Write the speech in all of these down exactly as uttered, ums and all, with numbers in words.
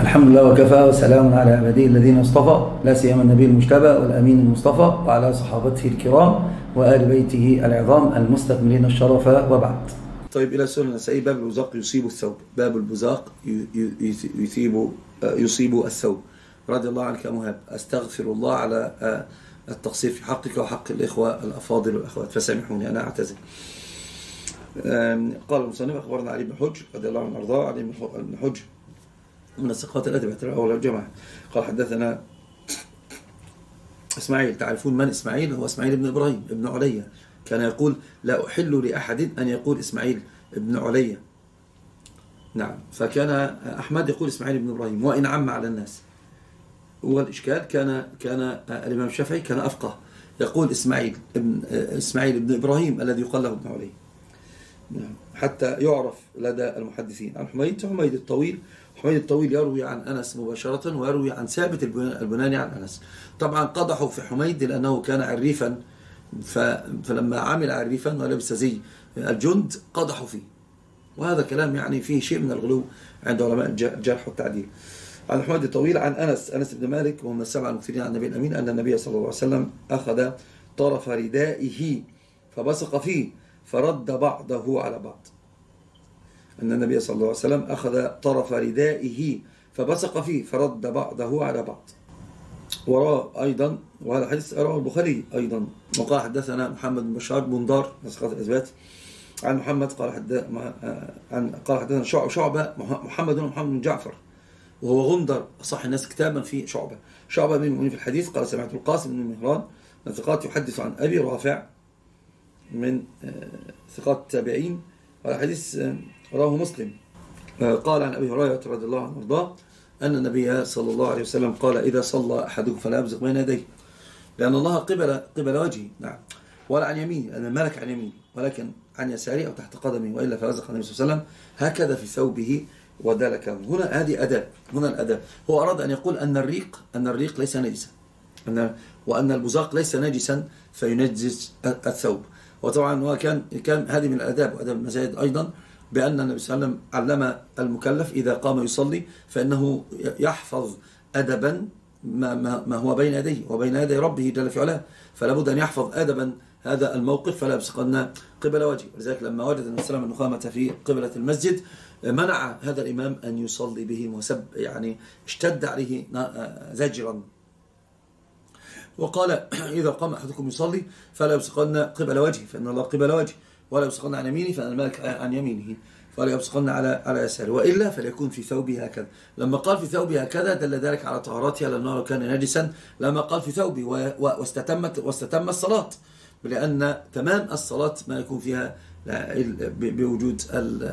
الحمد لله وكفى، وسلام على عباده الذين اصطفى، لا سيما النبي المجتبى والأمين المصطفى وعلى صحابته الكرام وآل بيته العظام المستكملين الشرف، وبعد. طيب، إلى سنة النسائي. باب البزاق يصيب الثوب. باب البزاق يصيب يصيب الثوب. رضي الله عنك يا مهاب، أستغفر الله على التقصير في حقك وحق الإخوة الأفاضل والأخوات، فسامحوني أنا أعتذر. قال المصنف: أخبرنا علي بن حجر رضي الله عنه وأرضاه. علي بن حجر من الثقات التي باعتبارها أولى الجماعة. قال: حدثنا إسماعيل. تعرفون من إسماعيل؟ هو إسماعيل بن إبراهيم ابن عليا. كان يقول: لا أحل لأحد أن يقول إسماعيل ابن عليا. نعم. فكان أحمد يقول إسماعيل بن إبراهيم وإن عم على الناس. هو الإشكال كان كان الإمام الشافعي كان أفقه، يقول إسماعيل ابن إسماعيل بن إبراهيم الذي يقال له ابن عليا. نعم. حتى يعرف لدى المحدثين. عن حميد حميد الطويل. حميد الطويل يروي عن أنس مباشرة، ويروي عن ثابت البناني عن أنس. طبعا قدحوا في حميد لأنه كان عريفا، فلما عمل عريفا ولبس زي الجند قدحوا فيه، وهذا كلام يعني فيه شيء من الغلو عند علماء الجرح والتعديل. عن حميد الطويل عن أنس أنس بن مالك، وهم السبعة المكثرين عن النبي الأمين، أن النبي صلى الله عليه وسلم أخذ طرف ردائه فبصق فيه فرد بعضه على بعض. أن النبي صلى الله عليه وسلم أخذ طرف ردائه فبصق فيه فرد بعضه على بعض. وراه أيضا، وهذا الحديث رواه البخاري أيضا. وقال: حدثنا محمد بن بشار بن دار نسخات الأثبات عن محمد قال حد عن قال حدثنا شعبة محمد بن محمد بن جعفر، وهو غندر أصح الناس كتابا في شعبة. شعبة من المؤمنين في الحديث. قال: سمعت القاسم بن مهران من ثقات يحدث عن أبي رافع من ثقات التابعين. والحديث رواه مسلم. قال عن أبي هريرة رضي الله عنه وارضاه أن النبي صلى الله عليه وسلم قال: إذا صلى أحدكم فلا يبزق بين يديه، لأن الله قبل قبل وجهه. نعم. ولا عن يمينه، أن الملك عن يمينه، ولكن عن يساره أو تحت قدمه، وإلا فبزق النبي صلى الله عليه وسلم هكذا في ثوبه ودلكه. هنا هذه أداة، هنا الأداة. هو أراد أن يقول أن الريق أن الريق ليس نجسا، أن وأن البزاق ليس نجسا فينجس الثوب. وطبعا هو كان كان هذه من الآداب وأداب المساجد أيضا، بأن النبي صلى الله عليه وسلم علم المكلف إذا قام يصلي فإنه يحفظ أدبا ما, ما, ما هو بين يديه وبين يدي ربه جل في علاه، فلا بد أن يحفظ أدبا هذا الموقف فلا يبصقن قبل وجهه. ولذلك لما وجد النبي صلى الله عليه وسلم النخامة في قبلة المسجد منع هذا الإمام أن يصلي بهم، وسب يعني اشتد عليه زجرا، وقال: إذا قام أحدكم يصلي فلا يبصقن قبل وجهه فإن الله قبل وجهه، ولا يبصقن عن يمينه فإن الملك عن يمينه، فلا يبصقن على على يساره، وإلا فليكون في ثوبه هكذا. لما قال في ثوبه هكذا دل ذلك على طهارتها، لأنه كان نجسا لما قال في ثوبه، واستتمت واستتم الصلاة، لأن تمام الصلاة ما يكون فيها بوجود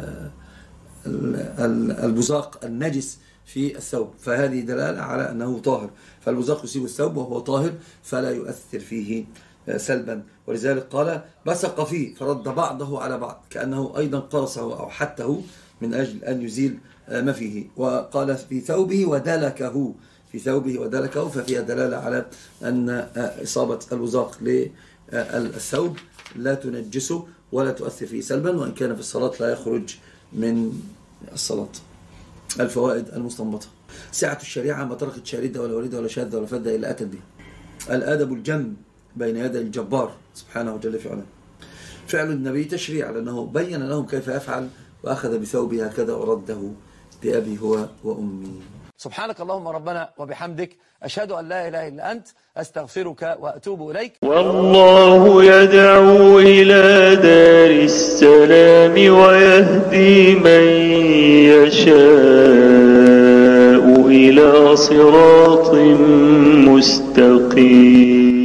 البزاق النجس في الثوب، فهذه دلالة على أنه طاهر. فالبزاق يصيب الثوب وهو طاهر فلا يؤثر فيه سلبا. ولذلك قال: بصق فيه فرد بعضه على بعض، كأنه أيضا قرصه أو حته من أجل أن يزيل ما فيه. وقال: في ثوبه ودلكه، في ثوبه ودلكه، ففيها دلالة على أن إصابة البزاق للثوب لا تنجسه ولا تؤثر فيه سلبا، وإن كان في الصلاة لا يخرج من الصلاة. الفوائد المستنبطة: سعة الشريعة ما تركت شاردة ولا وليدة ولا شاذة ولا فدة إلا أتت به. الأدب الجم بين يدي الجبار سبحانه جل في علاه. فعل النبي تشريع، لأنه بين لهم كيف يفعل، وأخذ بثوبه هكذا ورده بأبي هو وأمي. سبحانك اللهم ربنا وبحمدك، أشهد أن لا إله إلا أنت، أستغفرك وأتوب إليك. والله يدعو إلى دار السلام ويهدي من يشاء إلى صراط مستقيم.